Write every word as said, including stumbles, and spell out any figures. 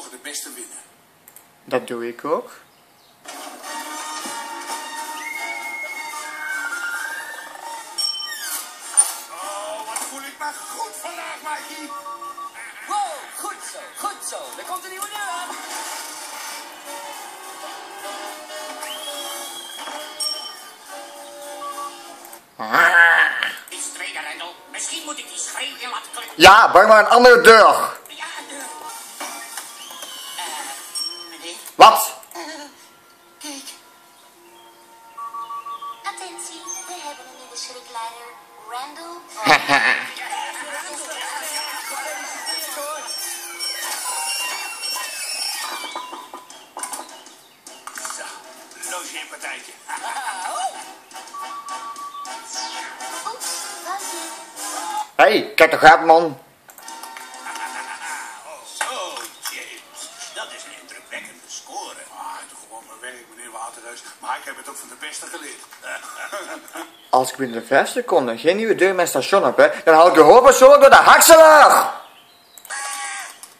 mogen de beste winnen. Dat doe ik ook. Oh, wat voel ik me goed vandaag, Mikey. Wow, goed zo, goed zo. Er komt een nieuwe deur aan. Iets tweede, Rendel. Misschien moet ik die schreeuw heel laten klinken. Ja, bang maar een andere deur. Ja, een deur. Eh, meneer? Wat? Kijk. Attentie, we hebben een nieuwe schrikleider, Randall. Zo, logeerpartijtje. Oeps, wat je? Hé, hey, kijk toch uit, man. Zo, James. Dat is een indrukwekkende score. Ah, doe gewoon mijn werk, meneer Waterreus. Maar ik heb het ook van de beste geleerd. Als ik binnen vijf seconden geen nieuwe deur in mijn station heb, hè, dan haal ik je hoofd persoonlijk door de hakselaar.